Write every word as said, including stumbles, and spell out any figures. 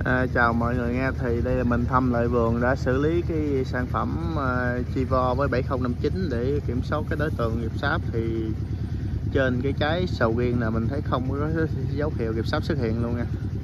À, chào mọi người nha, thì đây là mình Thâm lại vườn đã xử lý cái sản phẩm uh, Chivo với bảy không năm chín để kiểm soát cái đối tượng nghiệp sáp. Thì trên cái trái sầu riêng là mình thấy không có dấu hiệu nghiệp sáp xuất hiện luôn nha.